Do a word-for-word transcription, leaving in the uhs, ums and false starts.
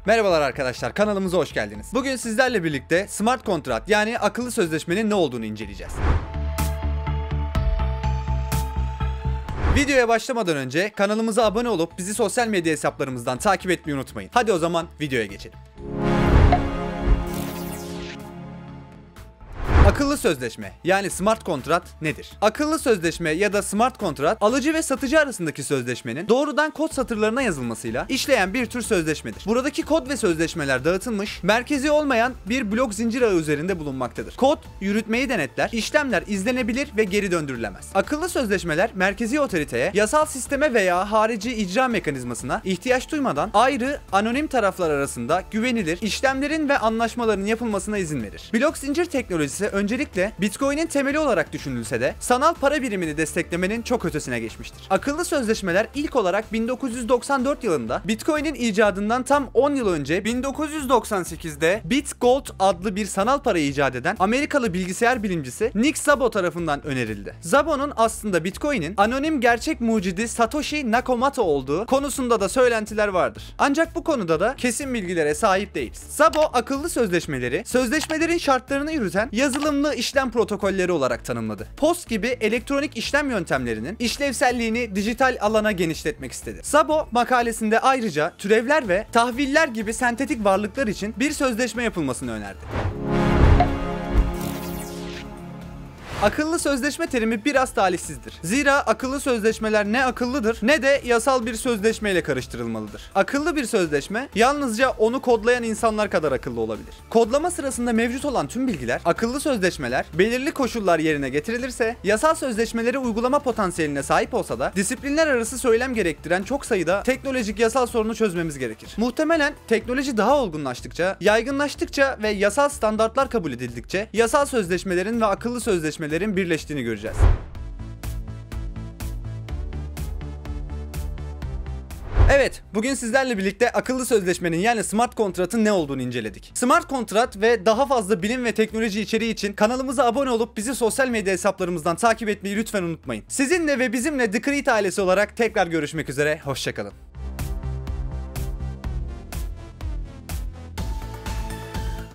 Merhabalar arkadaşlar, kanalımıza hoş geldiniz. Bugün sizlerle birlikte smart kontrat yani akıllı sözleşmenin ne olduğunu inceleyeceğiz. Videoya başlamadan önce kanalımıza abone olup bizi sosyal medya hesaplarımızdan takip etmeyi unutmayın. Hadi o zaman videoya geçelim. Akıllı sözleşme yani smart kontrat nedir? Akıllı sözleşme ya da smart kontrat, alıcı ve satıcı arasındaki sözleşmenin doğrudan kod satırlarına yazılmasıyla işleyen bir tür sözleşmedir. Buradaki kod ve sözleşmeler dağıtılmış, merkezi olmayan bir blok zincir ağı üzerinde bulunmaktadır. Kod, yürütmeyi denetler, işlemler izlenebilir ve geri döndürülemez. Akıllı sözleşmeler, merkezi otoriteye, yasal sisteme veya harici icra mekanizmasına ihtiyaç duymadan ayrı, anonim taraflar arasında güvenilir işlemlerin ve anlaşmaların yapılmasına izin verir. Blok zincir teknolojisi öncelikle Bitcoin'in temeli olarak düşünülse de sanal para birimini desteklemenin çok ötesine geçmiştir. Akıllı sözleşmeler ilk olarak bin dokuz yüz doksan dört yılında Bitcoin'in icadından tam on yıl önce bin dokuz yüz doksan sekizde BitGold adlı bir sanal para icat eden Amerikalı bilgisayar bilimcisi Nick Szabo tarafından önerildi. Szabo'nun aslında Bitcoin'in anonim gerçek mucidi Satoshi Nakamoto olduğu konusunda da söylentiler vardır. Ancak bu konuda da kesin bilgilere sahip değiliz. Szabo akıllı sözleşmeleri, sözleşmelerin şartlarını yürüten yazılımlı işlem protokolleri olarak tanımladı. Post gibi elektronik işlem yöntemlerinin işlevselliğini dijital alana genişletmek istedi. Szabo makalesinde ayrıca türevler ve tahviller gibi sentetik varlıklar için bir sözleşme yapılmasını önerdi. Akıllı sözleşme terimi biraz talihsizdir. Zira akıllı sözleşmeler ne akıllıdır ne de yasal bir sözleşmeyle karıştırılmalıdır. Akıllı bir sözleşme yalnızca onu kodlayan insanlar kadar akıllı olabilir. Kodlama sırasında mevcut olan tüm bilgiler, akıllı sözleşmeler belirli koşullar yerine getirilirse yasal sözleşmeleri uygulama potansiyeline sahip olsa da disiplinler arası söylem gerektiren çok sayıda teknolojik yasal sorunu çözmemiz gerekir. Muhtemelen teknoloji daha olgunlaştıkça, yaygınlaştıkça ve yasal standartlar kabul edildikçe yasal sözleşmelerin ve akıllı sözleşmelerin birleştiğini göreceğiz. Evet, bugün sizlerle birlikte akıllı sözleşmenin yani smart kontratın ne olduğunu inceledik. Smart kontrat ve daha fazla bilim ve teknoloji içeriği için kanalımıza abone olup bizi sosyal medya hesaplarımızdan takip etmeyi lütfen unutmayın. Sizinle ve bizimle The Creed ailesi olarak tekrar görüşmek üzere, hoşça kalın.